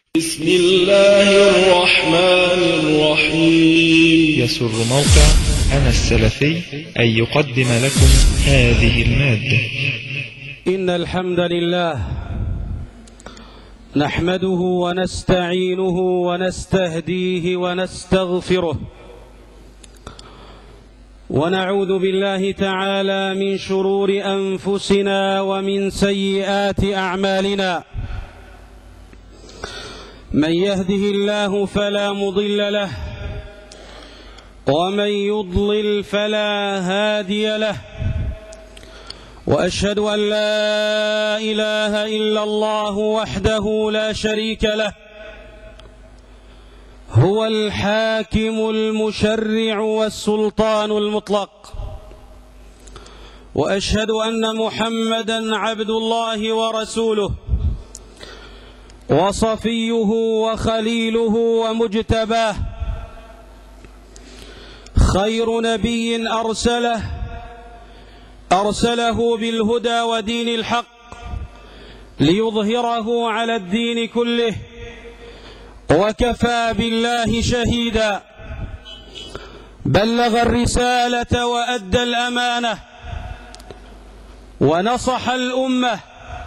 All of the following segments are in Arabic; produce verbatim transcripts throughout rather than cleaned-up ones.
بسم الله الرحمن الرحيم. يسر موقع أنا السلفي أن يقدم لكم هذه المادة. إن الحمد لله نحمده ونستعينه ونستهديه ونستغفره، ونعوذ بالله تعالى من شرور أنفسنا ومن سيئات أعمالنا. من يهده الله فلا مضل له، ومن يضلل فلا هادي له، وأشهد أن لا إله إلا الله وحده لا شريك له، هو الحاكم المشرع والسلطان المطلق. وأشهد أن محمدًا عبد الله ورسوله، وصفيه وخليله ومجتباه، خير نبي أرسله أرسله بالهدى ودين الحق ليظهره على الدين كله، وكفى بالله شهيدا. بلغ الرسالة وأدى الأمانة ونصح الأمة،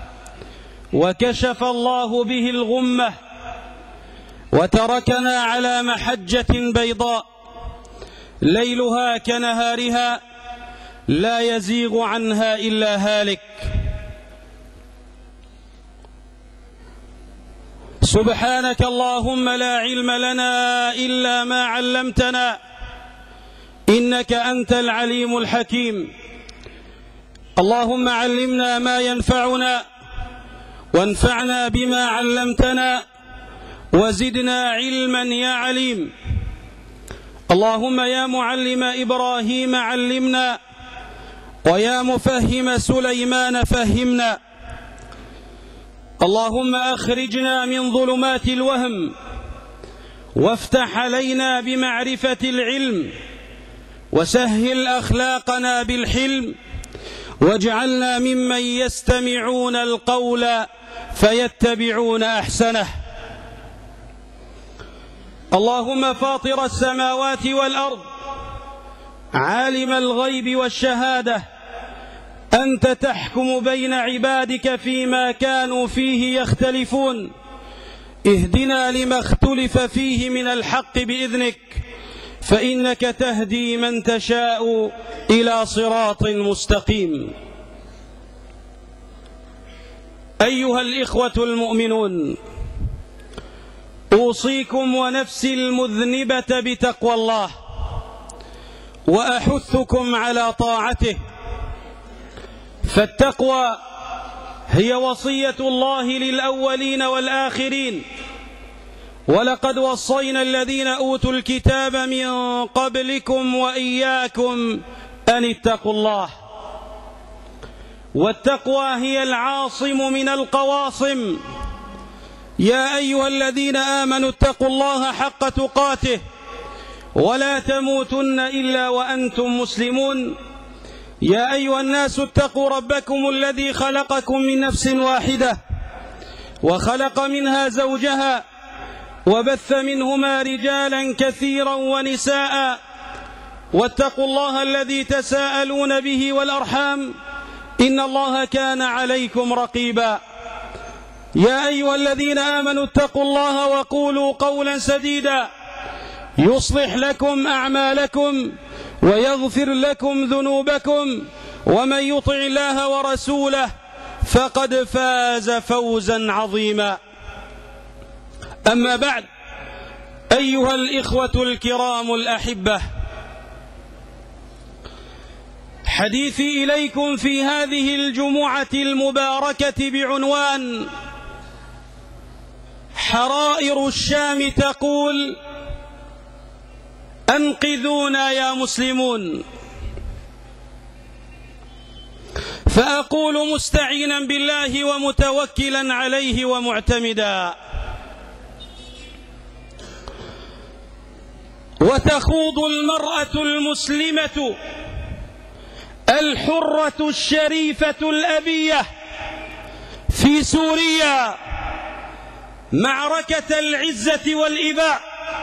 وكشف الله به الغمة، وتركنا على محجة بيضاء ليلها كنهارها لا يزيغ عنها إلا هالك. سبحانك اللهم لا علم لنا إلا ما علمتنا، إنك أنت العليم الحكيم. اللهم علمنا ما ينفعنا، وانفعنا بما علمتنا، وزدنا علما يا عليم. اللهم يا معلم إبراهيم علمنا، ويا مفهم سليمان فهمنا. اللهم أخرجنا من ظلمات الوهم، وافتح علينا بمعرفة العلم، وسهل أخلاقنا بالحلم، واجعلنا ممن يستمعون القول فيتبعون أحسنه. اللهم فاطر السماوات والأرض، عالم الغيب والشهادة، أنت تحكم بين عبادك فيما كانوا فيه يختلفون، اهدنا لما اختلف فيه من الحق بإذنك، فإنك تهدي من تشاء إلى صراط مستقيم. أيها الإخوة المؤمنون، أوصيكم ونفسي المذنبة بتقوى الله، وأحثكم على طاعته. فالتقوى هي وصية الله للأولين والآخرين، ولقد وصينا الذين أوتوا الكتاب من قبلكم وإياكم أن اتقوا الله. والتقوى هي العاصم من القواصم. يا أيها الذين آمنوا اتقوا الله حق تقاته، ولا تموتن إلا وأنتم مسلمون. يا أيها الناس اتقوا ربكم الذي خلقكم من نفس واحدة، وخلق منها زوجها، وبث منهما رجالا كثيرا ونساء، واتقوا الله الذي تساءلون به والأرحام، إن الله كان عليكم رقيبا. يا أيها الذين آمنوا اتقوا الله وقولوا قولا سديدا، يصلح لكم أعمالكم ويغفر لكم ذنوبكم، ومن يطع الله ورسوله فقد فاز فوزا عظيما. أما بعد، أيها الإخوة الكرام الأحبة، حديثي إليكم في هذه الجمعة المباركة بعنوان حرائر الشام تقول: أنقذونا يا مسلمون. فأقول مستعينا بالله ومتوكلا عليه ومعتمدا: وتخوض المرأة المسلمة الحرة الشريفة الأبية في سوريا معركة العزة والإباء،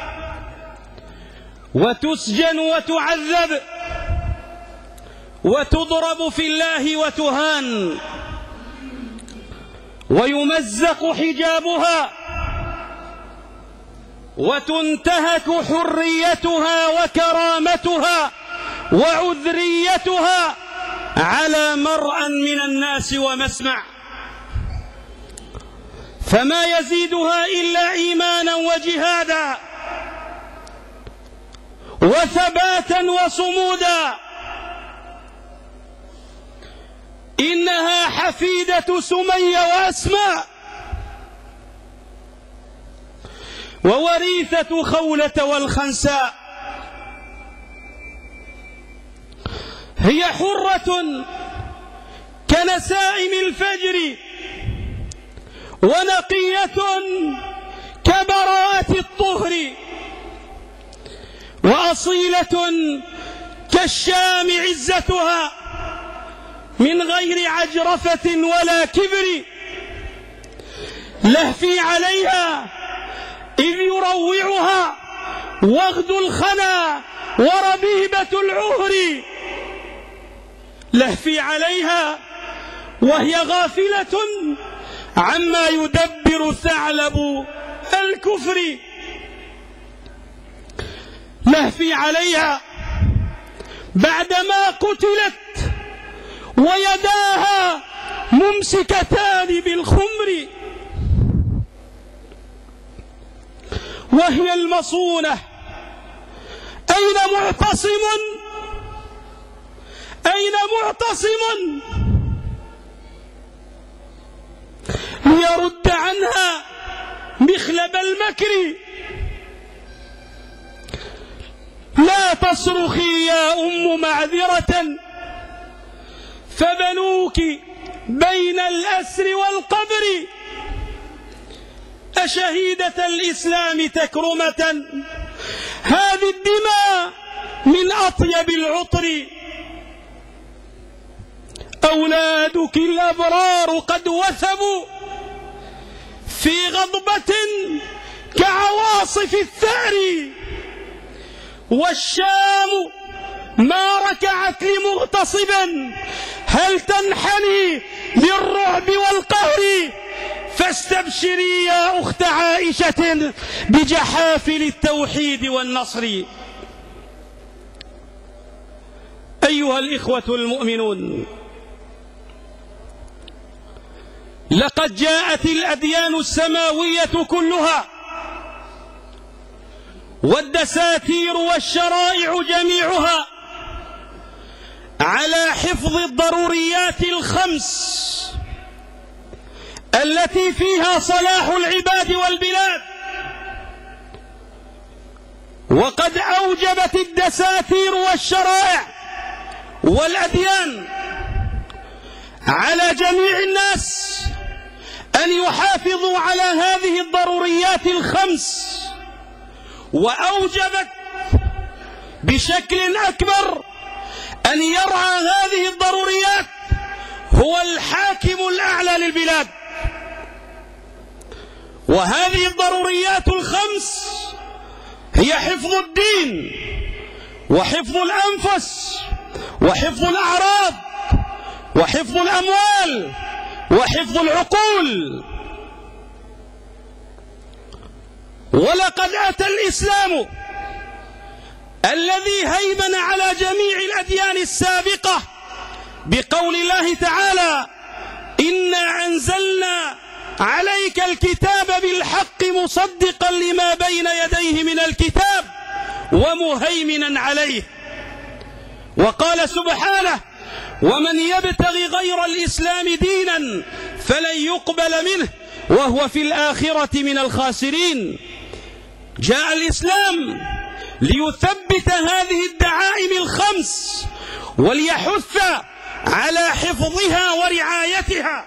وتسجن وتعذب وتضرب في الله وتهان، ويمزق حجابها وتنتهك حريتها وكرامتها وعذريتها على مرأى من الناس ومسمع، فما يزيدها إلا إيمانا وجهادا وثباتا وصمودا. إنها حفيدة سمية وأسماء، ووريثة خولة والخنساء، هي حرة كنسائم الفجر، ونقية كبراءة الطهر، وأصيلة كالشام عزتها من غير عجرفة ولا كبر. لهفي عليها إذ يروعها وغد الخنا وربيبة العهر، لهفي عليها وهي غافلة عما يدبر ثعلب الكفر، لهفي عليها بعدما قتلت ويداها ممسكتان بالخمر، وهي المصونة. أين معتصم؟ أين معتصم ليرد عنها مخلب المكر؟ لا تصرخي يا أم معذرة، فبنوك بين الأسر والقبر. أشهيدة الإسلام تكرمة، هذه الدماء من أطيب العطر. أولادك الأبرار قد وثبوا في غضبة كعواصف الثأر، والشام ما ركعت لمغتصبا، هل تنحني للرعب والقهر؟ فاستبشري يا أخت عائشة بجحافل التوحيد والنصر. أيها الإخوة المؤمنون، لقد جاءت الأديان السماوية كلها والدساتير والشرائع جميعها على حفظ الضروريات الخمس التي فيها صلاح العباد والبلاد. وقد أوجبت الدساتير والشرائع والأديان على جميع الناس أن يحافظوا على هذه الضروريات الخمس، وأوجبت بشكل أكبر أن يرعى هذه الضروريات هو الحاكم الأعلى للبلاد. وهذه الضروريات الخمس هي حفظ الدين، وحفظ الأنفس، وحفظ الأعراض، وحفظ الأموال، وحفظ العقول. ولقد أتى الإسلام الذي هيمن على جميع الأديان السابقة بقول الله تعالى: إنا أنزلنا عليك الكتاب بالحق مصدقا لما بين يديه من الكتاب ومهيمنا عليه. وقال سبحانه: ومن يبتغي غير الإسلام دينا فلن يقبل منه وهو في الآخرة من الخاسرين. جاء الإسلام ليثبت هذه الدعائم الخمس وليحث على حفظها ورعايتها،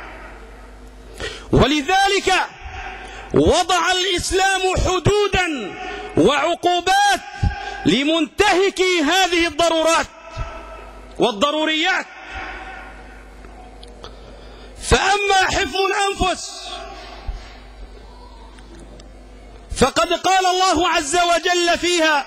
ولذلك وضع الإسلام حدودا وعقوبات لمنتهكي هذه الضرورات والضروريات. فأما حفظ الأنفس فقد قال الله عز وجل فيها: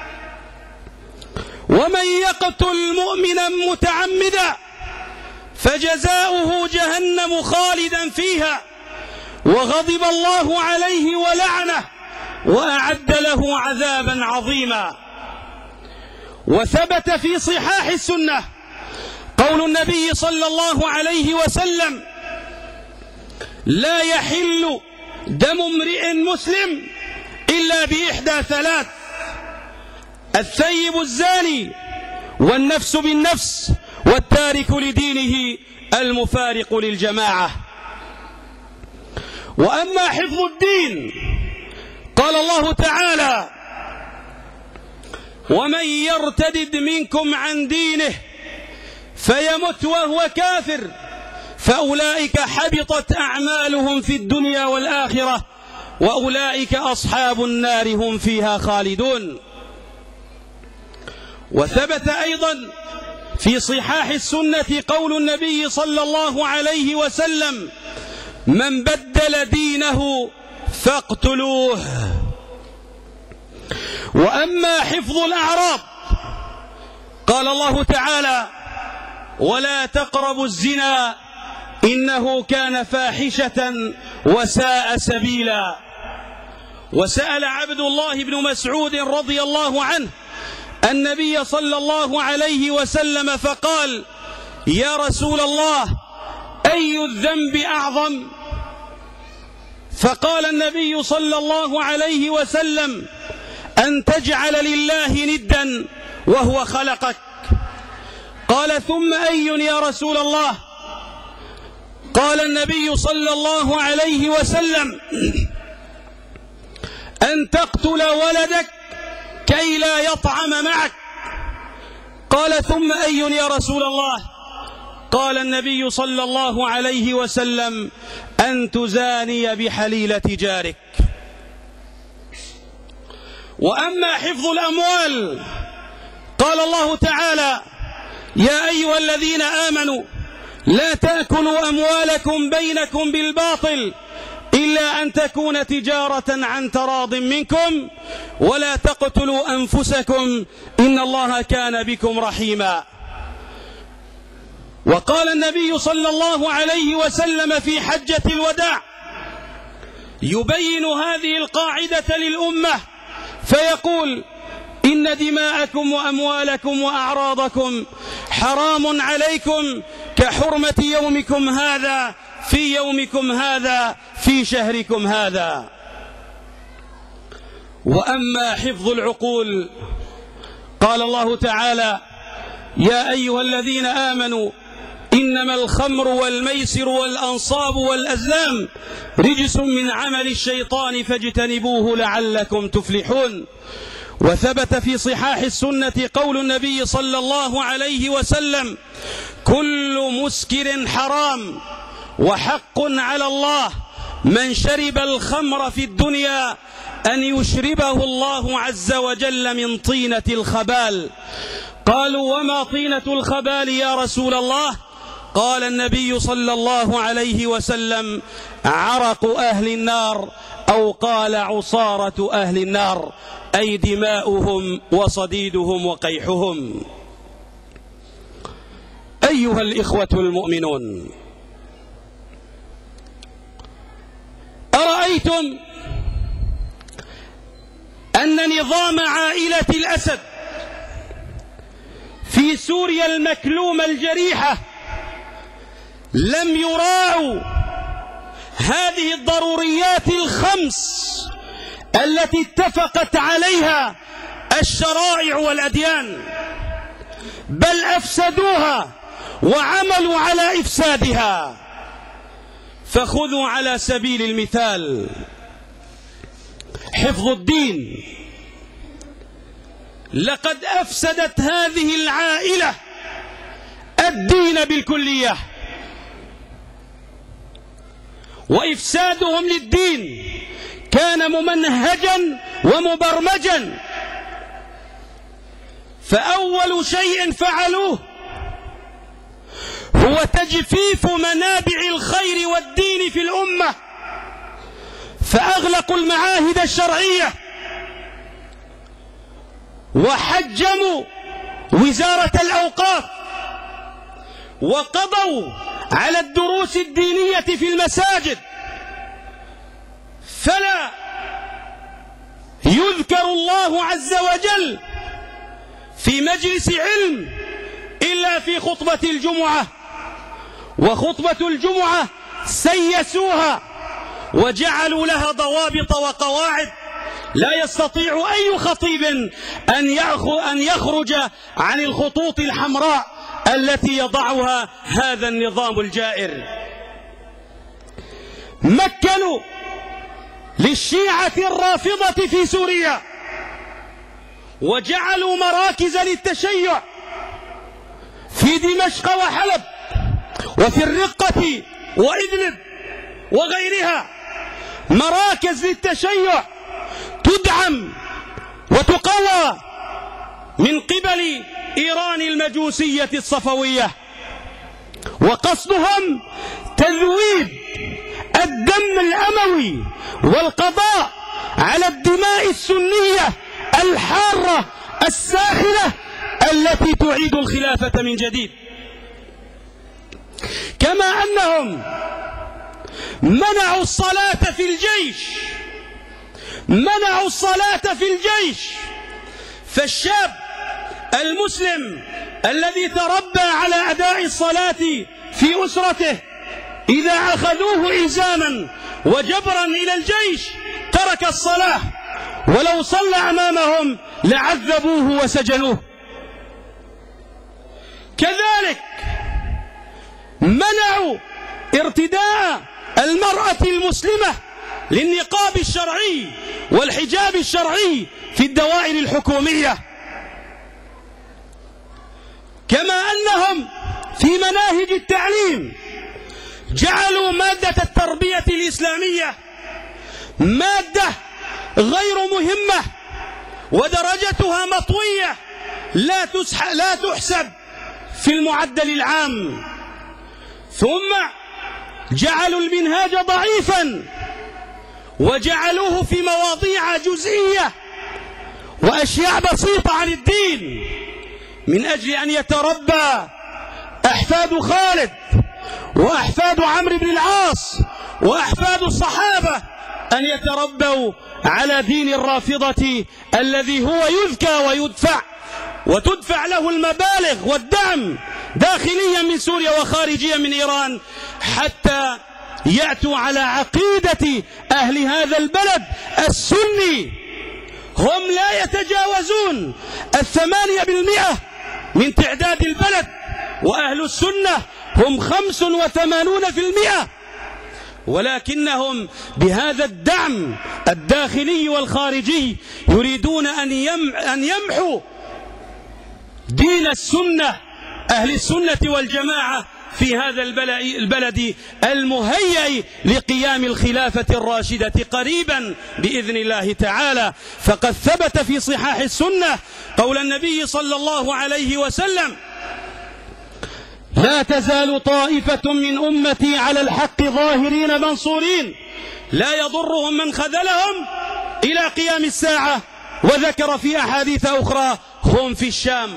ومن يقتل مؤمنا متعمدا فجزاؤه جهنم خالدا فيها وغضب الله عليه ولعنه وأعد له عذابا عظيما. وثبت في صحاح السنة قول النبي صلى الله عليه وسلم: لا يحل دم امرئ مسلم إلا بإحدى ثلاث: الثيب الزاني، والنفس بالنفس، والتارك لدينه المفارق للجماعة. وأما حفظ الدين قال الله تعالى: ومن يرتدد منكم عن دينه فيمت وهو كافر فأولئك حبطت أعمالهم في الدنيا والآخرة وأولئك أصحاب النار هم فيها خالدون. وثبت أيضا في صحاح السنة قول النبي صلى الله عليه وسلم: من بدل دينه فاقتلوه. وأما حفظ الأعراض قال الله تعالى: ولا تقربوا الزنا إنه كان فاحشة وساء سبيلا. وسأل عبد الله بن مسعود رضي الله عنه النبي صلى الله عليه وسلم فقال: يا رسول الله، أي الذنب أعظم؟ فقال النبي صلى الله عليه وسلم: أن تجعل لله ندا وهو خلقك. قال: ثم أي يا رسول الله؟ قال النبي صلى الله عليه وسلم: أن تقتل ولدك كي لا يطعم معك. قال: ثم أي يا رسول الله؟ قال النبي صلى الله عليه وسلم: أن تزاني بحليلة جارك. وأما حفظ الأموال قال الله تعالى: يا أيها الذين آمنوا لا تأكلوا أموالكم بينكم بالباطل إلا أن تكون تجارة عن تراض منكم ولا تقتلوا أنفسكم إن الله كان بكم رحيما. وقال النبي صلى الله عليه وسلم في حجة الوداع يبين هذه القاعدة للأمة فيقول: إن دماءكم وأموالكم وأعراضكم حرام عليكم كحرمة يومكم هذا في يومكم هذا في شهركم هذا. وأما حفظ العقول قال الله تعالى: يا أيها الذين آمنوا إنما الخمر والميسر والأنصاب والأزلام رجس من عمل الشيطان فاجتنبوه لعلكم تفلحون. وثبت في صحاح السنة قول النبي صلى الله عليه وسلم: كل مسكر حرام وحق على الله من شرب الخمر في الدنيا أن يشربه الله عز وجل من طينة الخبال. قالوا: وما طينة الخبال يا رسول الله؟ قال النبي صلى الله عليه وسلم: عرق أهل النار، أو قال عصارة أهل النار، أي دماؤهم وصديدهم وقيحهم. أيها الإخوة المؤمنون، أرأيتم أن نظام عائلة الأسد في سوريا المكلومة الجريحة لم يراعوا هذه الضروريات الخمس التي اتفقت عليها الشرائع والأديان، بل أفسدوها وعملوا على إفسادها. فخذوا على سبيل المثال حفظ الدين. لقد أفسدت هذه العائلة الدين بالكلية، وإفسادهم للدين كان ممنهجا ومبرمجا. فأول شيء فعلوه هو تجفيف منابع الخير والدين في الأمة، فأغلقوا المعاهد الشرعية وحجموا وزارة الأوقاف وقضوا على الدروس الدينية في المساجد، فلا يذكر الله عز وجل في مجلس علم إلا في خطبة الجمعة، وخطبة الجمعة سيسوها وجعلوا لها ضوابط وقواعد لا يستطيع أي خطيب أن يخرج عن الخطوط الحمراء التي يضعها هذا النظام الجائر. مكنوا للشيعة الرافضة في سوريا وجعلوا مراكز للتشيع في دمشق وحلب وفي الرقة وإدلب وغيرها، مراكز للتشيع تدعم وتقوى من قبل إيران المجوسية الصفوية، وقصدهم تذويب الدم الأموي والقضاء على الدماء السنية الحارة الساخنة التي تعيد الخلافة من جديد. كما أنهم منعوا الصلاة في الجيش منعوا الصلاة في الجيش فالشاب المسلم الذي تربى على أداء الصلاة في أسرته إذا أخذوه إلزاما وجبرا إلى الجيش ترك الصلاة، ولو صلى أمامهم لعذبوه وسجنوه. كذلك منعوا ارتداء المرأة المسلمة للنقاب الشرعي والحجاب الشرعي في الدوائر الحكومية. كما أنهم في مناهج التعليم جعلوا مادة التربية الإسلامية مادة غير مهمة ودرجتها مطوية لا لا تحسب في المعدل العام، ثم جعلوا المنهاج ضعيفا وجعلوه في مواضيع جزئية وأشياء بسيطة عن الدين من أجل أن يتربى أحفاد خالد وأحفاد عمرو بن العاص وأحفاد الصحابة أن يتربوا على دين الرافضة الذي هو يذكى ويدفع وتدفع له المبالغ والدعم داخليا من سوريا وخارجيا من إيران حتى يأتوا على عقيدة أهل هذا البلد السني. هم لا يتجاوزون الثمانية بالمئة من تعداد البلد، وأهل السنة هم خمس وثمانون في المئة، ولكنهم بهذا الدعم الداخلي والخارجي يريدون أن يمحوا دين السنة أهل السنة والجماعة في هذا البلد المهيئ لقيام الخلافة الراشدة قريبا بإذن الله تعالى. فقد ثبت في صحاح السنة قول النبي صلى الله عليه وسلم: لا تزال طائفة من أمتي على الحق ظاهرين منصورين لا يضرهم من خذلهم إلى قيام الساعة. وذكر في أحاديث أخرى: هم في الشام.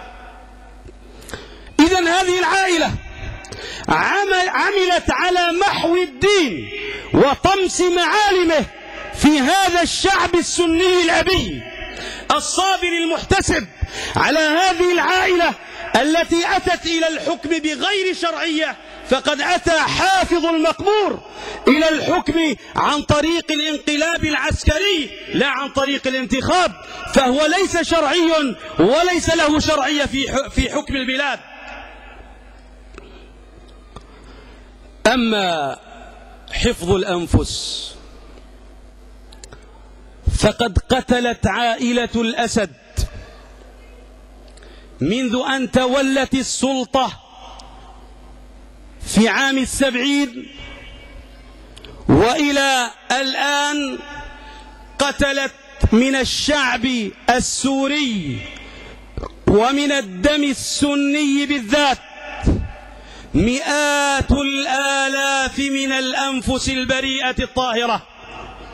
إذن هذه العائلة عمل عملت على محو الدين وطمس معالمه في هذا الشعب السني الأبي الصابر المحتسب. على هذه العائلة التي أتت إلى الحكم بغير شرعية، فقد أتى حافظ المقبور إلى الحكم عن طريق الانقلاب العسكري لا عن طريق الانتخاب، فهو ليس شرعي وليس له شرعية في حكم البلاد. أما حفظ الأنفس فقد قتلت عائلة الأسد منذ أن تولت السلطة في عام السبعين وإلى الآن قتلت من الشعب السوري ومن الدم السني بالذات مئات الآلاف من الأنفس البريئة الطاهرة.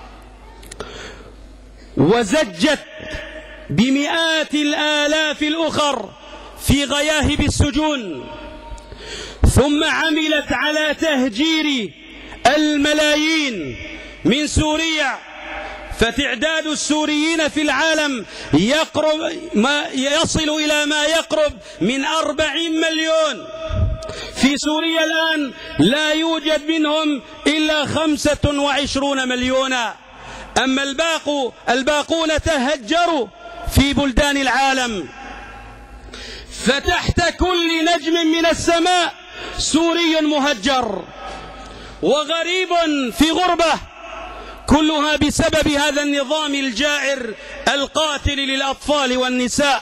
وزجت بمئات الآلاف الأخر في غياهب السجون، ثم عملت على تهجير الملايين من سوريا، فتعداد السوريين في العالم يقرب ما يصل إلى ما يقرب من أربعين مليون. في سوريا الآن لا يوجد منهم إلا خمسة وعشرون مليونا، أما الباقو الباقون تهجروا في بلدان العالم. فتحت كل نجم من السماء سوري مهجر وغريب في غربة، كلها بسبب هذا النظام الجائر القاتل للأطفال والنساء.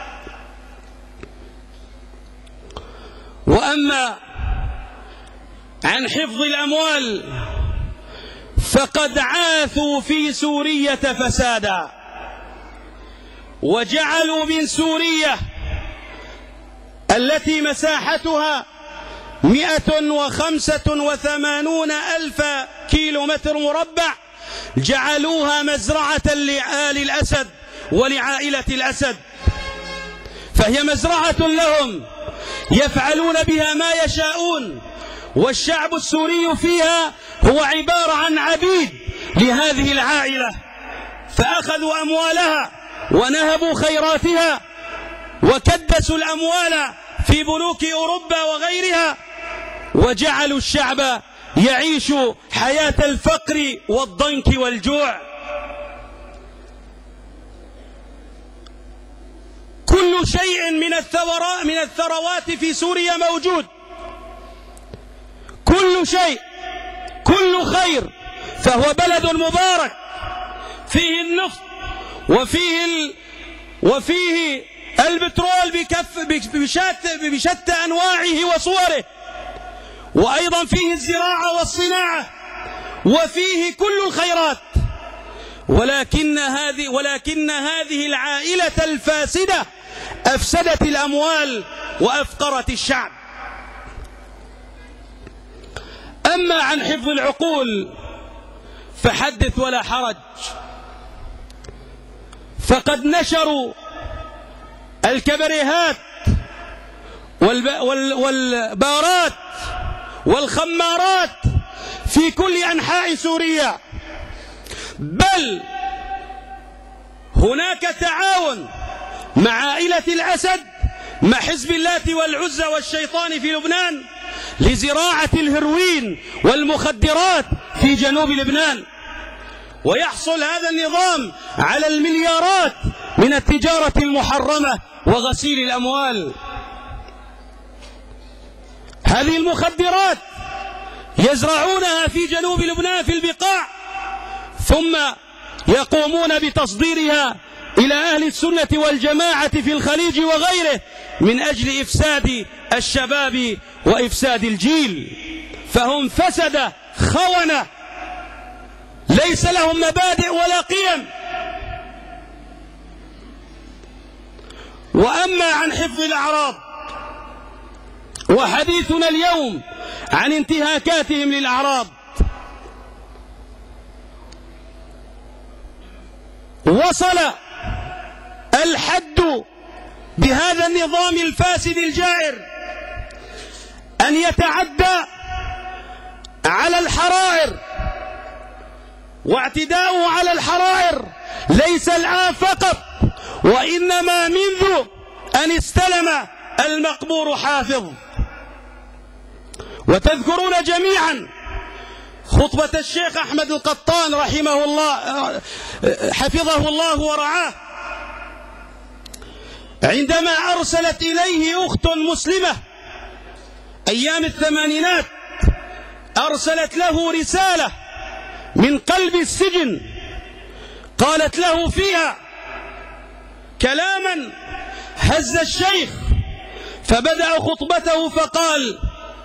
وأما عن حفظ الأموال فقد عاثوا في سورية فسادا، وجعلوا من سوريا التي مساحتها مئة وخمسة وثمانون ألف كيلو متر مربع جعلوها مزرعة لآل الأسد ولعائلة الأسد، فهي مزرعة لهم يفعلون بها ما يشاءون، والشعب السوري فيها هو عبارة عن عبيد لهذه العائلة، فأخذوا أموالها ونهبوا خيراتها وكدسوا الأموال في بنوك أوروبا وغيرها، وجعلوا الشعب يعيش حياة الفقر والضنك والجوع. كل شيء من الثوراء من الثروات في سوريا موجود، كل شيء، كل خير، فهو بلد مبارك فيه النفط وفيه ال... وفيه البترول بكف بشتى بشتى أنواعه وصوره، وأيضا فيه الزراعة والصناعة، وفيه كل الخيرات. ولكن هذه ولكن هذه العائلة الفاسدة أفسدت الأموال وأفقرت الشعب. أما عن حفظ العقول فحدث ولا حرج، فقد نشروا الكبريهات والبارات والخمارات في كل أنحاء سوريا، بل هناك تعاون مع عائلة الأسد مع حزب الله والعزى والشيطان في لبنان لزراعة الهروين والمخدرات في جنوب لبنان، ويحصل هذا النظام على المليارات من التجارة المحرمة وغسيل الأموال. هذه المخدرات يزرعونها في جنوب لبنان في البقاع، ثم يقومون بتصديرها إلى أهل السنة والجماعة في الخليج وغيره من أجل إفساد الشباب وإفساد الجيل، فهم فسد خونة ليس لهم مبادئ ولا قيم. وأما عن حفظ الأعراض وحديثنا اليوم عن انتهاكاتهم للأعراض، وصل الحد بهذا النظام الفاسد الجائر أن يتعدى على الحرائر، واعتداؤه على الحرائر ليس الآن فقط، وإنما منذ أن استلم المقبور حافظ. وتذكرون جميعا خطبة الشيخ أحمد القطان رحمه الله حفظه الله ورعاه، عندما أرسلت إليه أخت مسلمة أيام الثمانينات، أرسلت له رسالة من قلب السجن قالت له فيها كلاما هز الشيخ، فبدأ خطبته فقال: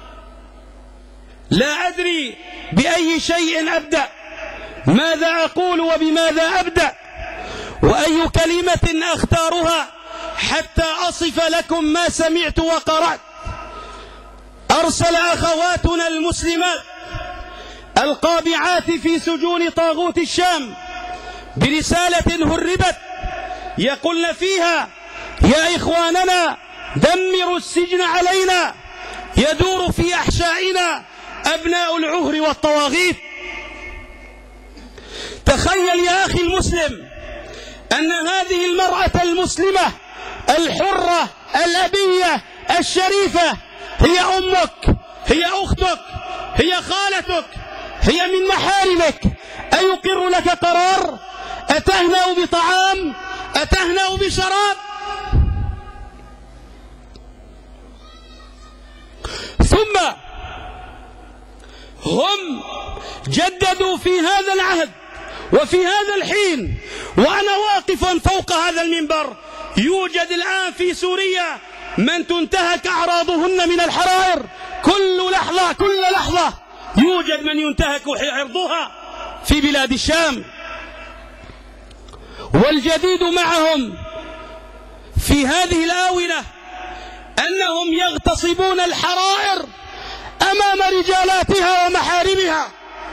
لا أدري بأي شيء أبدأ، ماذا أقول وبماذا أبدأ، وأي كلمة أختارها حتى أصف لكم ما سمعت وقرأت. أرسل أخواتنا المسلمات القابعات في سجون طاغوت الشام برسالة هربت يقولن فيها: يا إخواننا دمروا السجن علينا، يدور في أحشائنا أبناء العهر والطواغيت. تخيل يا أخي المسلم أن هذه المرأة المسلمة الحرة الأبية الشريفة هي أمك، هي أختك، هي خالتك، هي من محارمك. أيقر لك قرار؟ أتهنأ بطعام؟ أتهنأ بشراب؟ ثم هم جددوا في هذا العهد وفي هذا الحين وأنا واقف فوق هذا المنبر، يوجد الآن في سوريا من تنتهك أعراضهن من الحرائر. كل لحظة كل لحظة يوجد من ينتهك عرضها في بلاد الشام. والجديد معهم في هذه الآونة أنهم يغتصبون الحرائر أمام رجالاتها ومحارمها،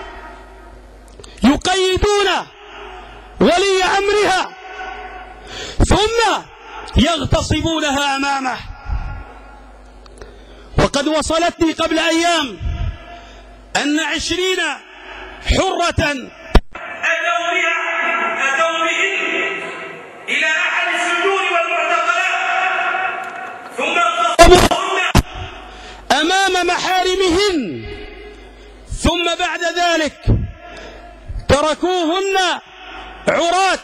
يقيدون ولي أمرها ثم يغتصبونها أمامه. وقد وصلتني قبل أيام أن عشرين حرة أتوا بهن إلى أحد السجون والمعتقلات ثم اغتصبوهن أمام محارمهن، ثم بعد ذلك تركوهن عراة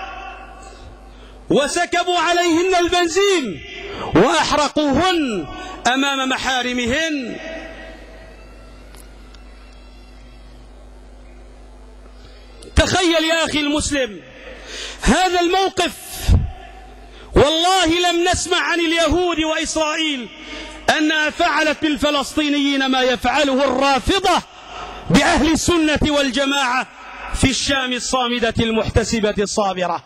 وسكبوا عليهن البنزين وأحرقوهن أمام محارمهن. تخيل يا أخي المسلم هذا الموقف. والله لم نسمع عن اليهود وإسرائيل أنها فعلت بالفلسطينيين ما يفعله الرافضة بأهل السنة والجماعة في الشام الصامدة المحتسبة الصابرة.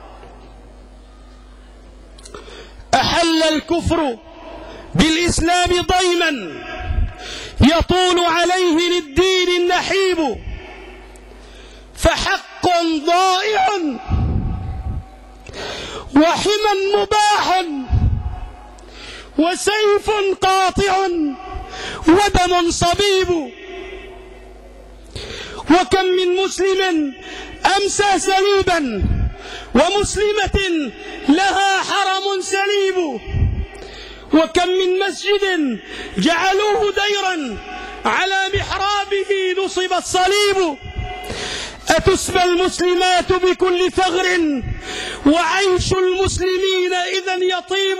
أحل الكفر بالإسلام ضيما يطول عليه للدين النحيب، فحق ضائع وحمى مباح وسيف قاطع ودم صبيب. وكم من مسلم أمسى سليبا ومسلمة لها حرم سليب، وكم من مسجد جعلوه ديرا على محرابه نصب الصليب. أتسبى المسلمات بكل ثغر وعيش المسلمين إذن يطيب.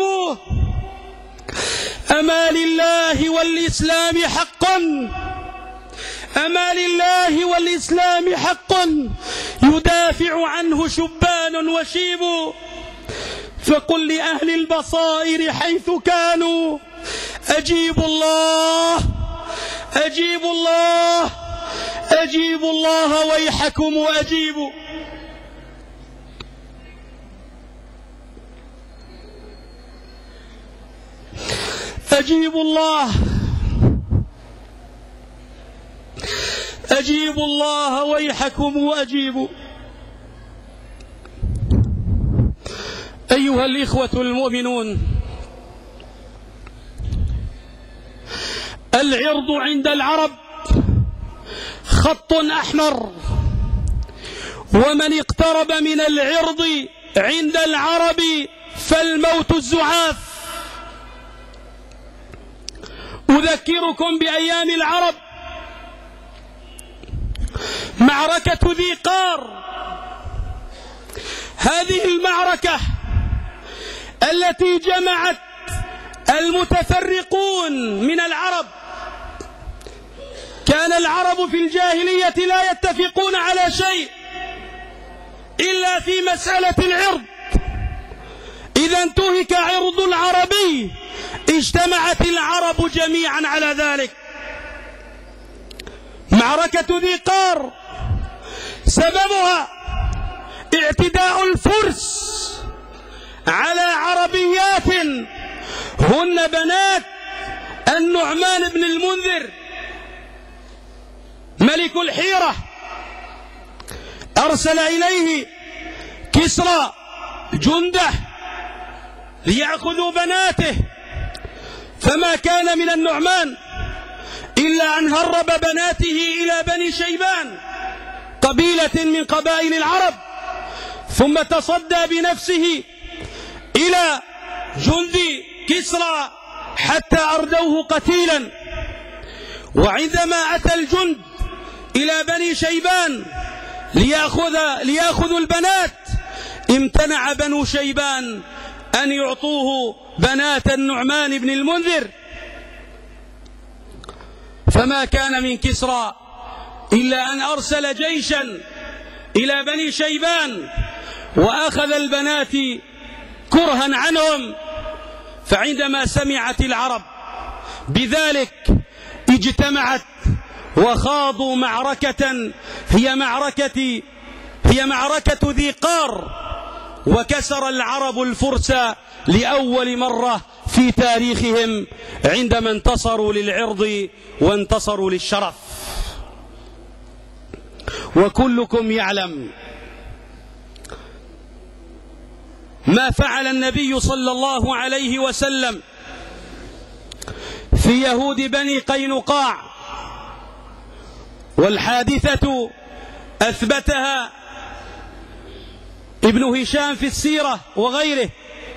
أما لله والإسلام حقا، أما لله والإسلام حق يدافع عنه شبان وشيب. فقل لأهل البصائر حيث كانوا أجيبوا الله أجيبوا الله أجيبوا الله ويحكم وأجيبوا. أجيبوا الله أجيبوا الله ويحكم وأجيبوا. أيها الإخوة المؤمنون، العرض عند العرب خط أحمر، ومن اقترب من العرض عند العرب فالموت الزعاف. أذكركم بأيام العرب، معركة ذي قار. هذه المعركة التي جمعت المتفرقون من العرب. كان العرب في الجاهلية لا يتفقون على شيء إلا في مسألة العرض. إذا انتهك عرض العربي اجتمعت العرب جميعا على ذلك. معركة ذي قار سببها اعتداء الفرس على عربيات هن بنات النعمان بن المنذر ملك الحيرة. أرسل إليه كسرى جنده ليأخذوا بناته، فما كان من النعمان إلا أن هرب بناته إلى بني شيبان قبيلة من قبائل العرب، ثم تصدى بنفسه إلى جند كسرى حتى أردوه قتيلا. وعندما أتى الجند إلى بني شيبان ليأخذ ليأخذوا البنات، امتنع بنو شيبان أن يعطوه بنات النعمان بن المنذر، فما كان من كسرى إلا أن أرسل جيشا إلى بني شيبان وأخذ البنات كرها عنهم. فعندما سمعت العرب بذلك اجتمعت وخاضوا معركة هي معركة هي معركة ذي قار، وكسر العرب الفرس لأول مرة في تاريخهم عندما انتصروا للعرض وانتصروا للشرف. وكلكم يعلم ما فعل النبي صلى الله عليه وسلم في يهود بني قينقاع، والحادثة أثبتها ابن هشام في السيرة وغيره،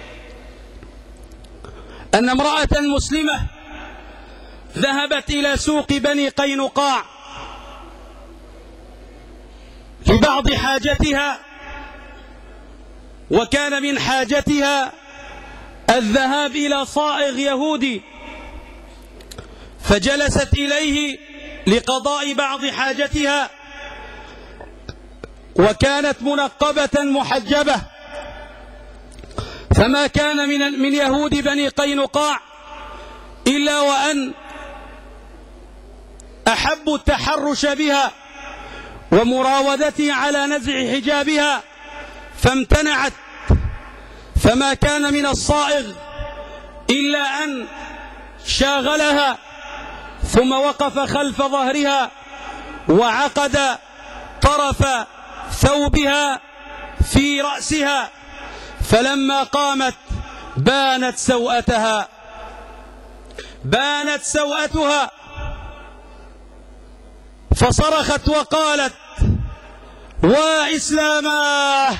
أن امرأة مسلمة ذهبت إلى سوق بني قينقاع لبعض حاجتها، وكان من حاجتها الذهاب إلى صائغ يهودي، فجلست إليه لقضاء بعض حاجتها، وكانت منقبة محجبة، فما كان من من يهود بني قينقاع إلا وأن أحبوا التحرش بها ومراودتها على نزع حجابها، فامتنعت. فما كان من الصائغ إلا أن شاغلها، ثم وقف خلف ظهرها وعقد طرف ثوبها في رأسها، فلما قامت بانت سوءتها بانت سوءتها فصرخت وقالت: وإسلاماه.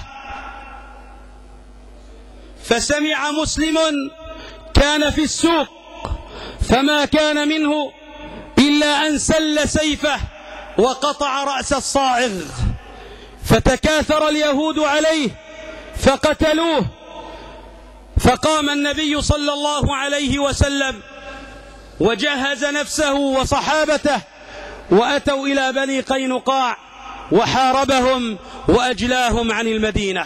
فسمع مسلم كان في السوق، فما كان منه إلا أن سل سيفه وقطع رأس الصاعغ، فتكاثر اليهود عليه فقتلوه. فقام النبي صلى الله عليه وسلم وجهز نفسه وصحابته وأتوا إلى بني قينقاع وحاربهم وأجلاهم عن المدينة.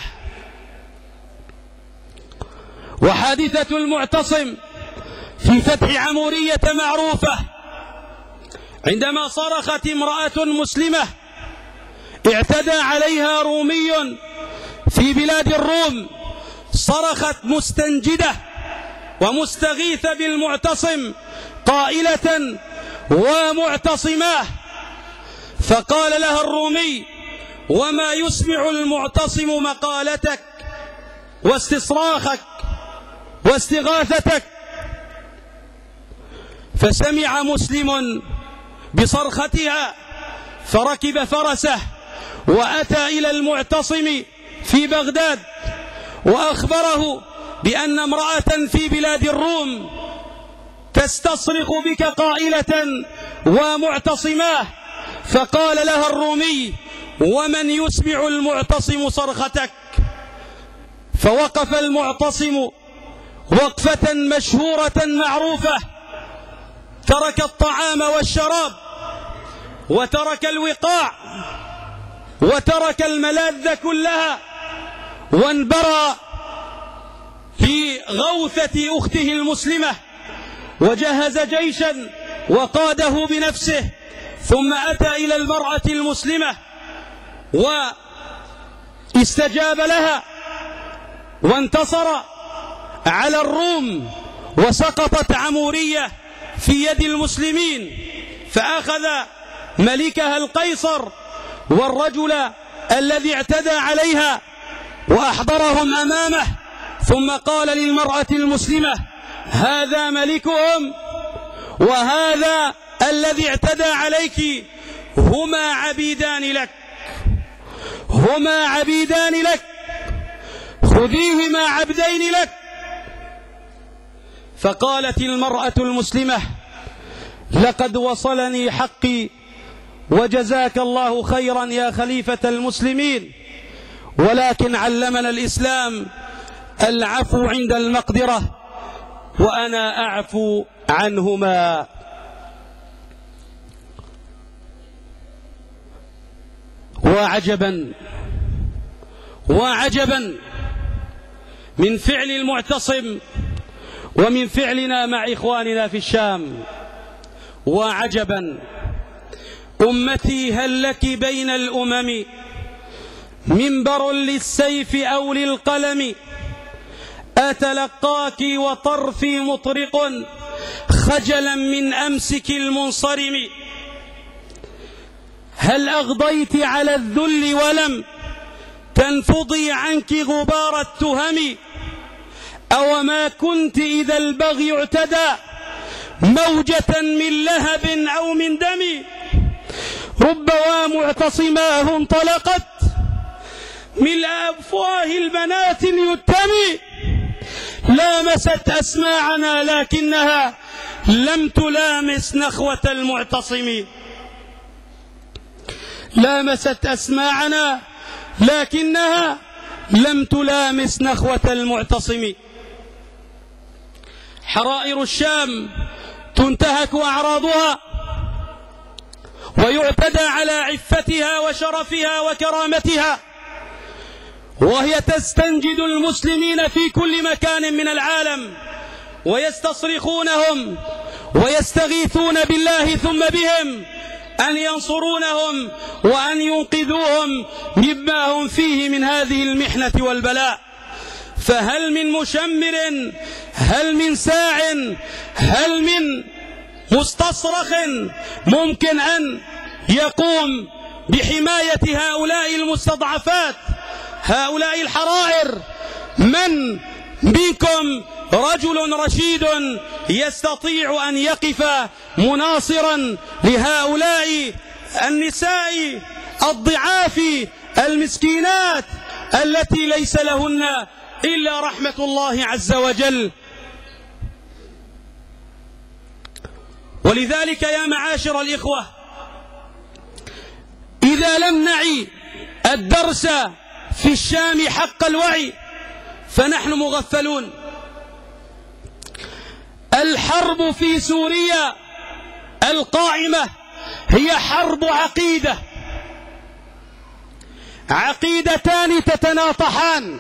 وحادثة المعتصم في فتح عمورية معروفة، عندما صرخت امرأة مسلمة اعتدى عليها رومي في بلاد الروم، صرخت مستنجدة ومستغيثة بالمعتصم قائلة: ومعتصماه. فقال لها الرومي: وما يسمع المعتصم مقالتك واستصراخك واستغاثتك؟ فسمع مسلم بصرختها فركب فرسه وأتى إلى المعتصم في بغداد وأخبره بأن امرأة في بلاد الروم تستصرخ بك قائلة: ومعتصماه. فقال لها الرومي: ومن يسمع المعتصم صرختك؟ فوقف المعتصم وقفة مشهورة معروفة، ترك الطعام والشراب وترك الوقاع وترك الملاذ كلها، وانبرى في غوثة أخته المسلمة، وجهز جيشا وقاده بنفسه، ثم أتى إلى المرأة المسلمة واستجاب لها وانتصر على الروم، وسقطت عمورية في يد المسلمين، فأخذ ملكها القيصر والرجل الذي اعتدى عليها وأحضرهم أمامه، ثم قال للمرأة المسلمة: هذا ملكهم وهذا الذي اعتدى عليك، هما عبيدان لك، هما عبيدان لك، خذيهما عبدين لك. فقالت المرأة المسلمة: لقد وصلني حقي وجزاك الله خيرا يا خليفة المسلمين، ولكن علمنا الإسلام العفو عند المقدرة، وأنا أعفو عنهما. وعجبا وعجبا من فعل المعتصم ومن فعلنا مع إخواننا في الشام. وعجبا، أمتي هل لك بين الأمم منبر للسيف أو للقلم؟ أتلقاك وطرفي مطرق خجلا من أمسك المنصرم. هل أغضيت على الذل ولم تنفضي عنك غبار التهم؟ أو ما كنت إذا البغي اعتدى موجة من لهب أو من دم؟ رب ومعتصماه انطلقت من أفواه البنات اليتم، لامست أسماعنا لكنها لم تلامس نخوة المعتصم. لامست أسماعنا لكنها لم تلامس نخوة المعتصم. حرائر الشام تنتهك أعراضها ويعتدى على عفتها وشرفها وكرامتها، وهي تستنجد المسلمين في كل مكان من العالم، ويستصرخونهم ويستغيثون بالله ثم بهم أن ينصرونهم وأن ينقذوهم مما هم فيه من هذه المحنة والبلاء. فهل من مشمر، هل من ساع، هل من مستصرخ ممكن أن يقوم بحماية هؤلاء المستضعفات، هؤلاء الحرائر؟ من منكم رجل رشيد يستطيع أن يقف مناصرا لهؤلاء النساء الضعاف المسكينات التي ليس لهن إلا رحمة الله عز وجل؟ ولذلك يا معاشر الإخوة، إذا لم نعي الدرس في الشام حق الوعي فنحن مغفلون. الحرب في سوريا القائمة هي حرب عقيدة، عقيدتان تتناطحان،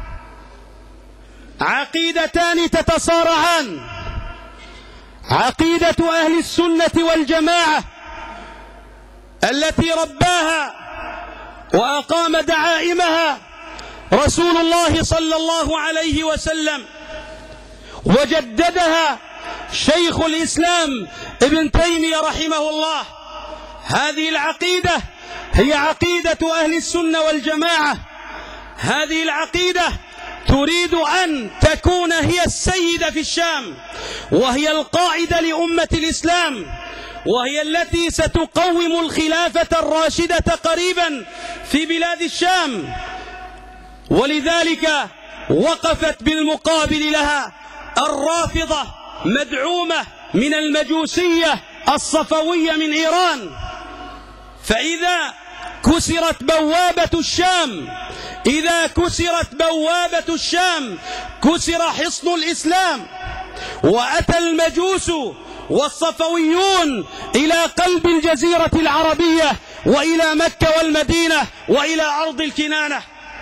عقيدتان تتصارعان. عقيدة أهل السنة والجماعة التي رباها وأقام دعائمها رسول الله صلى الله عليه وسلم، وجددها شيخ الإسلام ابن تيمية رحمه الله. هذه العقيدة هي عقيدة أهل السنة والجماعة. هذه العقيدة تريد أن تكون هي السيدة في الشام، وهي القائدة لأمة الإسلام، وهي التي ستقوم الخلافة الراشدة قريبا في بلاد الشام. ولذلك وقفت بالمقابل لها الرافضة مدعومة من المجوسية الصفوية من إيران. فإذا كسرت بوابة الشام، إذا كسرت بوابة الشام كسر حصن الإسلام، وأتى المجوس والصفويون إلى قلب الجزيرة العربية وإلى مكة والمدينة وإلى أرض الكنانة.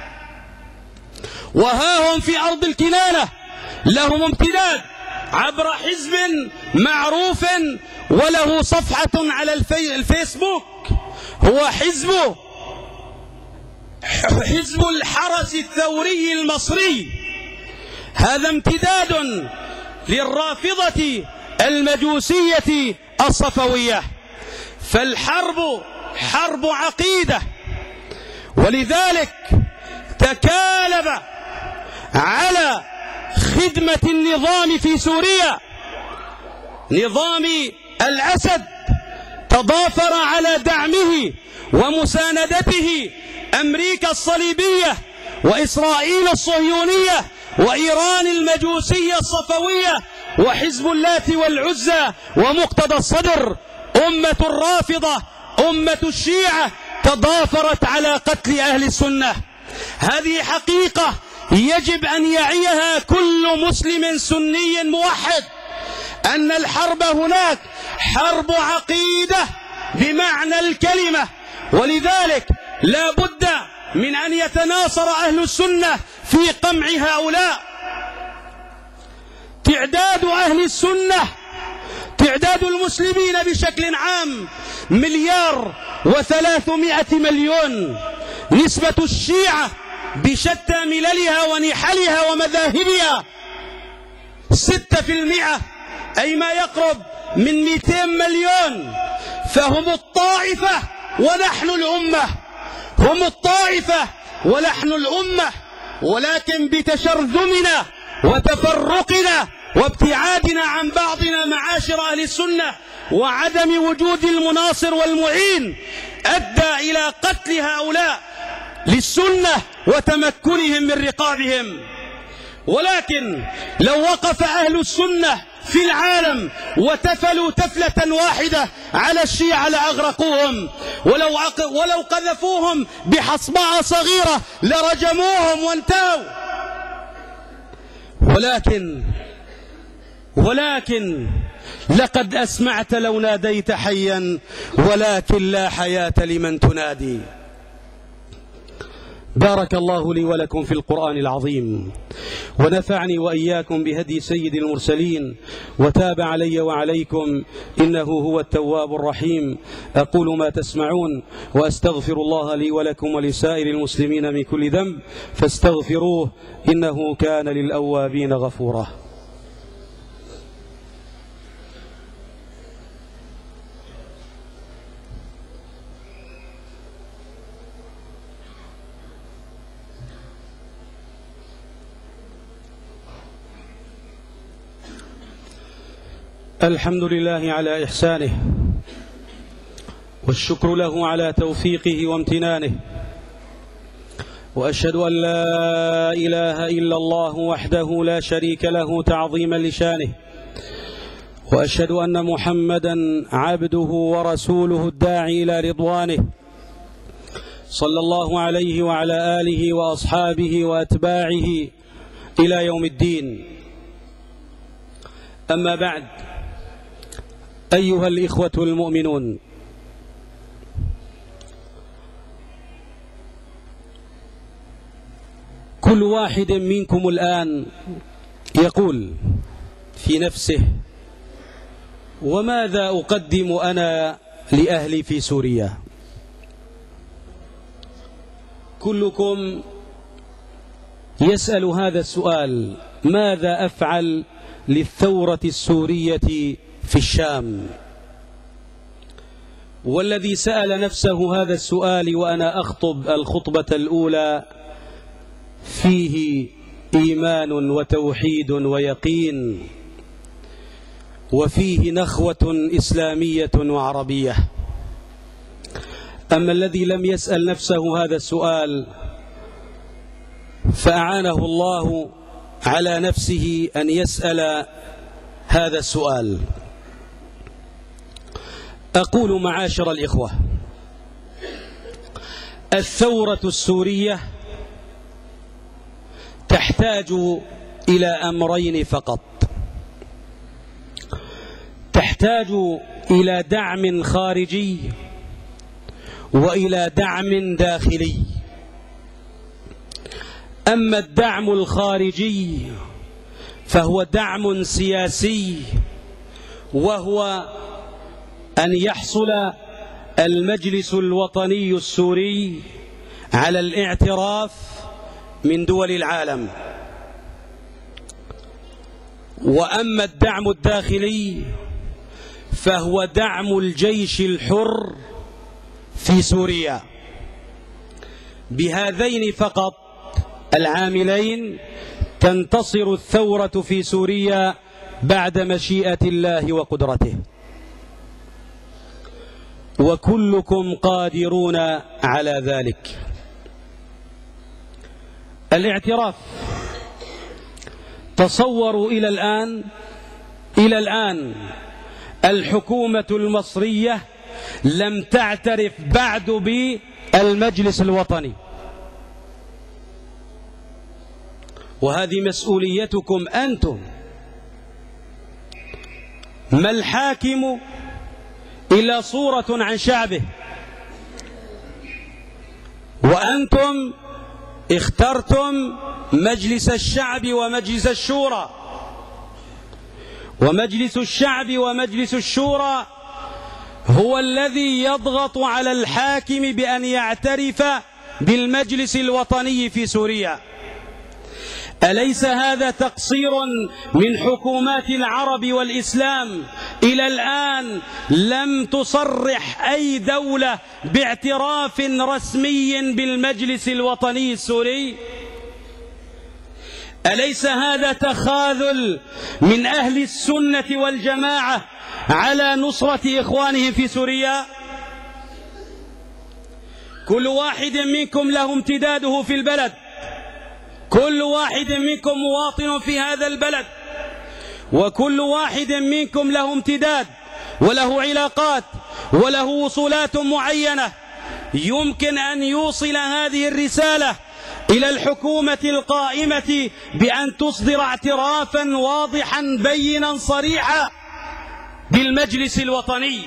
وها هم في أرض الكنانة لهم امتداد عبر حزب معروف وله صفحة على الفي... الفيسبوك، هو حزب حزب الحرس الثوري المصري. هذا امتداد للرافضة المجوسية الصفوية. فالحرب حرب عقيدة، ولذلك تكالب على خدمة النظام في سوريا، نظام الأسد، تضافر على دعمه ومساندته أمريكا الصليبية وإسرائيل الصهيونية وإيران المجوسية الصفوية وحزب اللات والعزى ومقتدى الصدر. أمة الرافضة، أمة الشيعة تضافرت على قتل أهل السنة. هذه حقيقة يجب أن يعيها كل مسلم سني موحد، أن الحرب هناك حرب عقيدة بمعنى الكلمة، ولذلك لا بد من أن يتناصر أهل السنة في قمع هؤلاء. تعداد أهل السنة، تعداد المسلمين بشكل عام مليار وثلاثمائة مليون. نسبة الشيعة بشتى مللها ونحلها ومذاهبها ستة في المئة، أي ما يقرب من مئتين مليون. فهم الطائفة ونحن الأمة، هم الطائفة ونحن الأمة، ولكن بتشرذمنا وتفرقنا وابتعادنا عن بعضنا معاشر أهل السنة وعدم وجود المناصر والمعين أدى إلى قتل هؤلاء للسنة وتمكنهم من رقابهم. ولكن لو وقف أهل السنة في العالم وتفلوا تفلة واحدة على الشيعة لأغرقوهم، ولو, ولو قذفوهم بحصباء صغيرة لرجموهم وانتهوا. ولكن ولكن لقد أسمعت لو ناديت حيا، ولكن لا حياة لمن تنادي. بارك الله لي ولكم في القرآن العظيم، ونفعني وإياكم بهدي سيد المرسلين، وتاب علي وعليكم إنه هو التواب الرحيم. أقول ما تسمعون، وأستغفر الله لي ولكم ولسائر المسلمين من كل ذنب، فاستغفروه إنه كان للأوابين غفورا. الحمد لله على إحسانه، والشكر له على توفيقه وامتنانه، وأشهد أن لا إله إلا الله وحده لا شريك له تعظيما لشانه، وأشهد أن محمدا عبده ورسوله الداعي إلى رضوانه، صلى الله عليه وعلى آله وأصحابه وأتباعه إلى يوم الدين. أما بعد، أيها الإخوة المؤمنون، كل واحد منكم الآن يقول في نفسه: وماذا أقدم أنا لأهلي في سوريا؟ كلكم يسأل هذا السؤال: ماذا أفعل للثورة السورية في الشام؟ والذي سأل نفسه هذا السؤال وأنا أخطب الخطبة الأولى فيه إيمان وتوحيد ويقين، وفيه نخوة إسلامية وعربية. أما الذي لم يسأل نفسه هذا السؤال فأعانه الله على نفسه أن يسأل هذا السؤال. أقول معاشر الإخوة: الثورة السورية تحتاج إلى أمرين فقط. تحتاج إلى دعم خارجي وإلى دعم داخلي. أما الدعم الخارجي فهو دعم سياسي، وهو أن يحصل المجلس الوطني السوري على الاعتراف من دول العالم. وأما الدعم الداخلي فهو دعم الجيش الحر في سوريا. بهذين فقط العاملين تنتصر الثورة في سوريا بعد مشيئة الله وقدرته، وكلكم قادرون على ذلك. الاعتراف، تصوروا إلى الآن إلى الآن الحكومة المصرية لم تعترف بعد بالمجلس الوطني، وهذه مسؤوليتكم أنتم. ما الحاكم إلا صورة عن شعبه، وأنتم اخترتم مجلس الشعب ومجلس الشورى، ومجلس الشعب ومجلس الشورى هو الذي يضغط على الحاكم بأن يعترف بالمجلس الوطني في سوريا. أليس هذا تقصير من حكومات العرب والإسلام؟ إلى الآن لم تصرح أي دولة باعتراف رسمي بالمجلس الوطني السوري. أليس هذا تخاذل من أهل السنة والجماعة على نصرة إخوانهم في سوريا؟ كل واحد منكم له امتداده في البلد، كل واحد منكم مواطن في هذا البلد، وكل واحد منكم له امتداد وله علاقات وله وصولات معينة، يمكن أن يوصل هذه الرسالة إلى الحكومة القائمة بأن تصدر اعترافا واضحا بينا صريحا بالمجلس الوطني.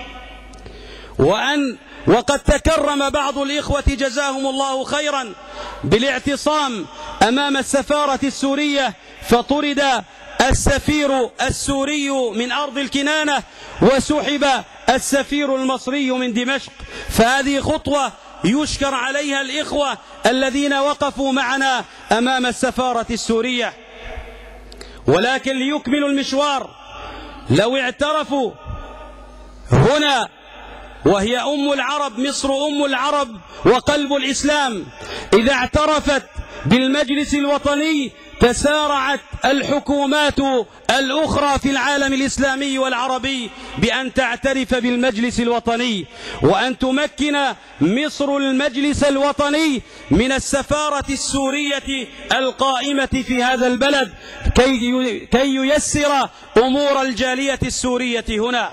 وأن وقد تكرم بعض الإخوة جزاهم الله خيرا بالاعتصام أمام السفارة السورية، فطرد السفير السوري من أرض الكنانة وسحب السفير المصري من دمشق، فهذه خطوة يشكر عليها الإخوة الذين وقفوا معنا أمام السفارة السورية. ولكن ليكملوا المشوار، لو اعترفوا هنا، وهي أم العرب، مصر أم العرب وقلب الإسلام، إذا اعترفت بالمجلس الوطني تسارعت الحكومات الأخرى في العالم الإسلامي والعربي بأن تعترف بالمجلس الوطني، وأن تمكن مصر المجلس الوطني من السفارة السورية القائمة في هذا البلد كي ييسر أمور الجالية السورية هنا.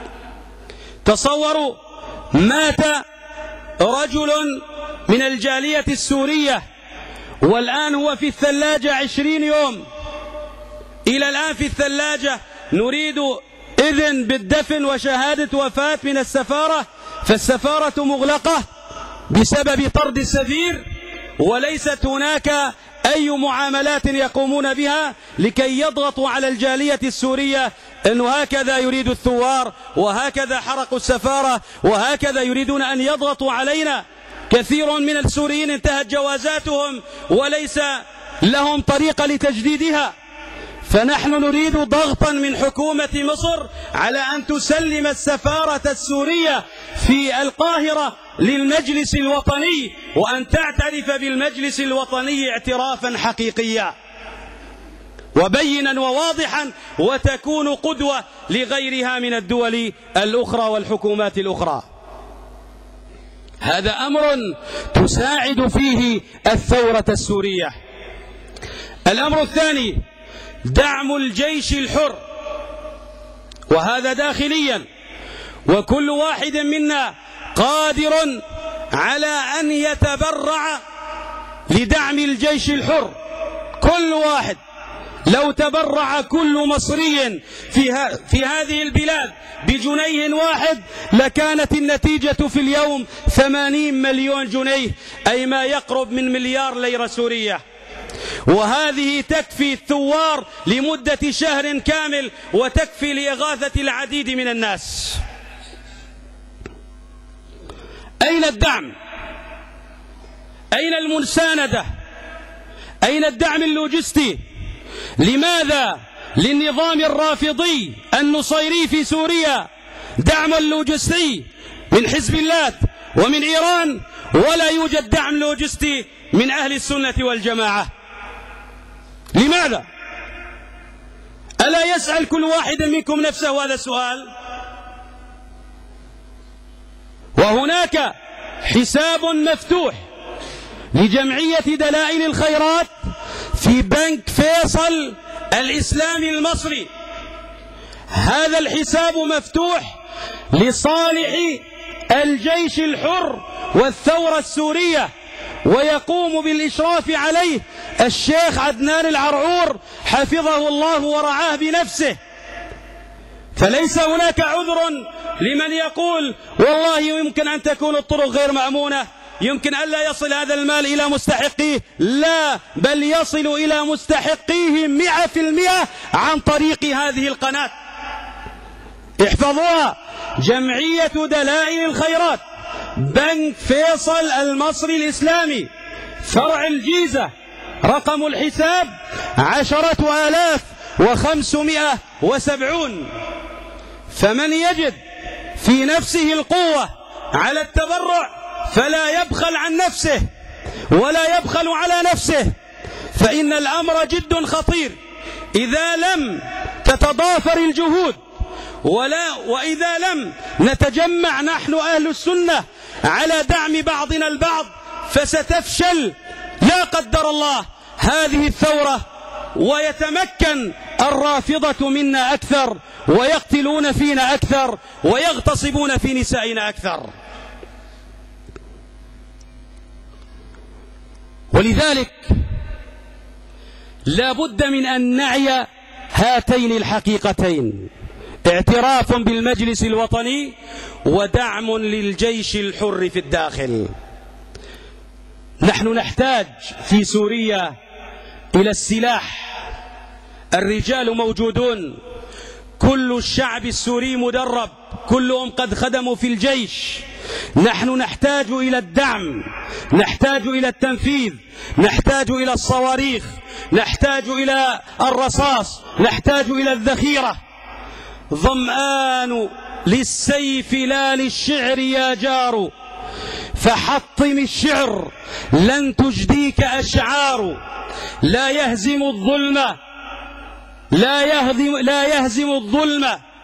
تصوروا، مات رجل من الجالية السورية والآن هو في الثلاجة عشرين يوم، إلى الآن في الثلاجة، نريد إذن بالدفن وشهادة وفاة من السفارة، فالسفارة مغلقة بسبب طرد السفير، وليست هناك أي معاملات يقومون بها لكي يضغطوا على الجالية السورية أنه هكذا يريد الثوار، وهكذا حرقوا السفارة، وهكذا يريدون أن يضغطوا علينا. كثير من السوريين انتهت جوازاتهم وليس لهم طريقة لتجديدها، فنحن نريد ضغطا من حكومة مصر على أن تسلم السفارة السورية في القاهرة للمجلس الوطني، وأن تعترف بالمجلس الوطني اعترافا حقيقيا وبينا وواضحا، وتكون قدوة لغيرها من الدول الأخرى والحكومات الأخرى. هذا أمر تساعد فيه الثورة السورية. الأمر الثاني دعم الجيش الحر، وهذا داخليا، وكل واحد منا قادر على أن يتبرع لدعم الجيش الحر. كل واحد، لو تبرع كل مصري في, ها في هذه البلاد بجنيه واحد لكانت النتيجة في اليوم ثمانين مليون جنيه، أي ما يقرب من مليار ليرة سورية، وهذه تكفي الثوار لمدة شهر كامل، وتكفي لإغاثة العديد من الناس. أين الدعم؟ أين المساندة؟ أين الدعم اللوجستي؟ لماذا للنظام الرافضي النصيري في سوريا دعم اللوجستي من حزب الله ومن إيران ولا يوجد دعم لوجستي من أهل السنة والجماعة. لماذا؟ ألا يسأل كل واحد منكم نفسه هذا السؤال؟ وهناك حساب مفتوح لجمعية دلائل الخيرات في بنك فيصل الإسلامي المصري. هذا الحساب مفتوح لصالح الجيش الحر والثورة السورية، ويقوم بالإشراف عليه الشيخ عدنان العرعور حفظه الله ورعاه بنفسه. فليس هناك عذر لمن يقول والله يمكن أن تكون الطرق غير مأمونة، يمكن ألا يصل هذا المال إلى مستحقيه. لا، بل يصل إلى مستحقيه مئة في المئة عن طريق هذه القناة. احفظوها: جمعية دلائل الخيرات، بنك فيصل المصري الإسلامي، فرع الجيزة، رقم الحساب عشرة آلاف وخمسمائة وسبعون. فمن يجد في نفسه القوة على التبرع فلا يبخل عن نفسه ولا يبخل على نفسه، فإن الأمر جد خطير إذا لم تتضافر الجهود ولا وإذا لم نتجمع نحن أهل السنة على دعم بعضنا البعض، فستفشل لا قدر الله هذه الثورة، ويتمكن الرافضة منا أكثر، ويقتلون فينا أكثر، ويغتصبون في نسائنا أكثر. ولذلك لا بد من أن نعي هاتين الحقيقتين: اعتراف بالمجلس الوطني ودعم للجيش الحر في الداخل. نحن نحتاج في سوريا إلى السلاح. الرجال موجودون، كل الشعب السوري مدرب، كلهم قد خدموا في الجيش. نحن نحتاج إلى الدعم، نحتاج إلى التنفيذ، نحتاج إلى الصواريخ، نحتاج إلى الرصاص، نحتاج إلى الذخيرة. ظمآن للسيف لا للشعر يا جار، فحطم الشعر لن تجديك أشعار. لا يهزم الظلم لا يهزم, لا يهزم الظلم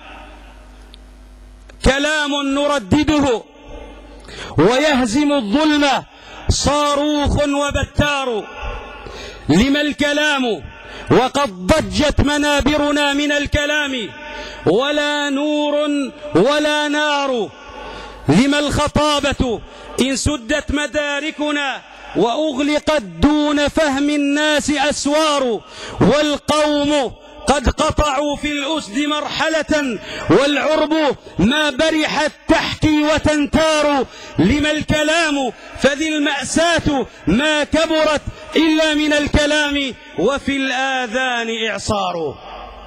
كلام نردده، ويهزم الظلم صاروخ وبتار. لما الكلام وقد ضجت منابرنا من الكلام، ولا نور ولا نار. لما الخطابة إن سدت مداركنا، وأغلقت دون فهم الناس أسوار. والقوم قد قطعوا في الأسد مرحلة، والعرب ما برحت تحكي وتنتار. لما الكلام فذي المأساة ما كبرت إلا من الكلام، وفي الآذان إعصار.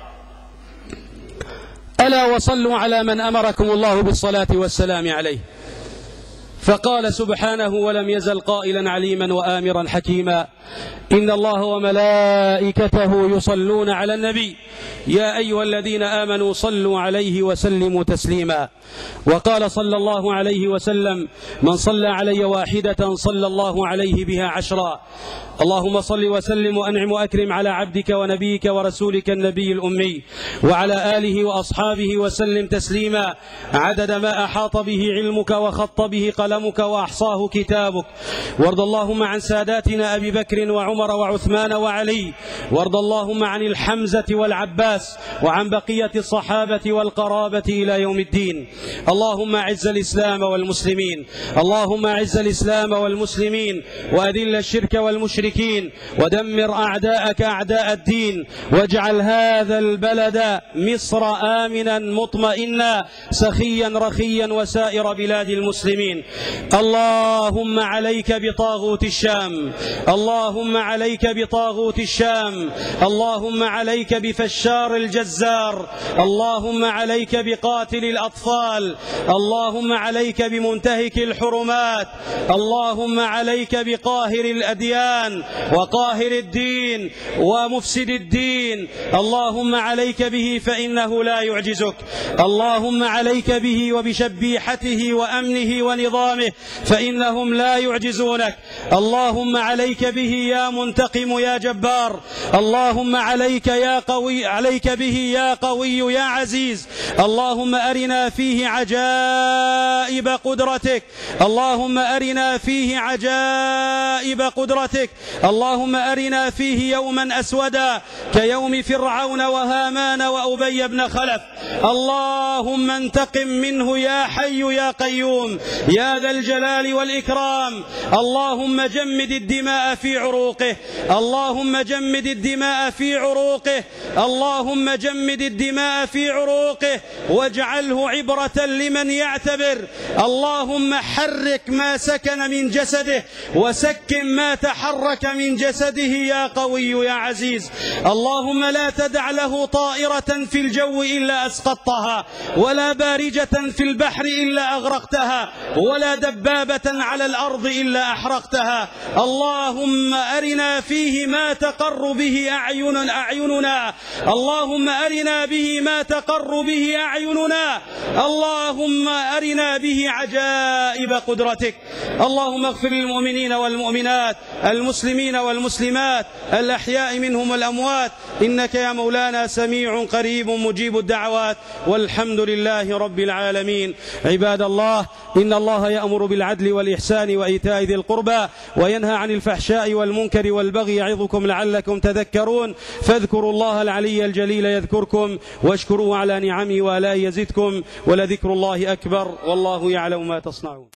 ألا وصلوا على من أمركم الله بالصلاة والسلام عليه. فقال سبحانه: ولم يزل قائلا عليما وآمرا حكيما، إن الله وملائكته يصلون على النبي يا أيها الذين آمنوا صلوا عليه وسلموا تسليما. وقال صلى الله عليه وسلم: من صلى علي واحدة صلى الله عليه بها عشرا. اللهم صل وسلم وأنعم وأكرم على عبدك ونبيك ورسولك النبي الأمي وعلى آله وأصحابه وسلم تسليما، عدد ما أحاط به علمك وخط به قلمك وأحصاه كتابك. وارض اللهم عن ساداتنا أبي بكر وعمر وعثمان وعلي، وارض اللهم عن الحمزة والعباس وعن بقية الصحابة والقرابة إلى يوم الدين. اللهم أعز الإسلام والمسلمين، اللهم أعز الإسلام والمسلمين، وأذل الشرك والمشركين، ودمر أعداءك أعداء الدين، واجعل هذا البلد مصر آمنا مطمئنا سخيا رخيا وسائر بلاد المسلمين. اللهم عليك بطاغوت الشام، اللهم عليك بطاغوت الشام، اللهم عليك بفشار الجزار، اللهم عليك بقاتل الأطفال، اللهم عليك بمنتهك الحرمات، اللهم عليك بقاهر الأديان، الأوثان وقاهر الدين ومفسد الدين. اللهم عليك به فإنه لا يعجزك، اللهم عليك به وبشبيحته وأمنه ونظامه فإنهم لا يعجزونك. اللهم عليك به يا منتقم يا جبار، اللهم عليك يا قوي، عليك به يا قوي يا عزيز. اللهم أرنا فيه عجائب قدرتك، اللهم أرنا فيه عجائب قدرتك. اللهم أرنا فيه يوما أسودا كيوم فرعون وهامان وأبي بن خلف. اللهم انتقم منه يا حي يا قيوم يا ذا الجلال والإكرام. اللهم جمد الدماء في عروقه، اللهم جمد الدماء في عروقه، اللهم جمد الدماء في عروقه واجعله عبرة لمن يعتبر. اللهم حرك ما سكن من جسده وسكن ما تحرك من جسده يا قوي يا عزيز. اللهم لا تدع له طائرة في الجو إلا أسقطتها، ولا بارجة في البحر إلا أغرقتها، ولا دبابة على الأرض إلا أحرقتها. اللهم أرنا فيه ما تقر به أعين أعيننا، اللهم أرنا به ما تقر به أعيننا، اللهم أرنا به عجائب قدرتك. اللهم اغفر للمؤمنين والمؤمنات، المسلمين والمسلمات، الأحياء منهم والأموات، إنك يا مولانا سميع قريب مجيب الدعوات، والحمد لله رب العالمين. عباد الله، إن الله يأمر بالعدل والإحسان وإيتاء ذي القربى وينهى عن الفحشاء والمنكر والبغي يعظكم لعلكم تذكرون. فاذكروا الله العلي الجليل يذكركم، واشكروه على نعمه وآلائه يزدكم، ولذكر الله أكبر، والله يعلم ما تصنعون.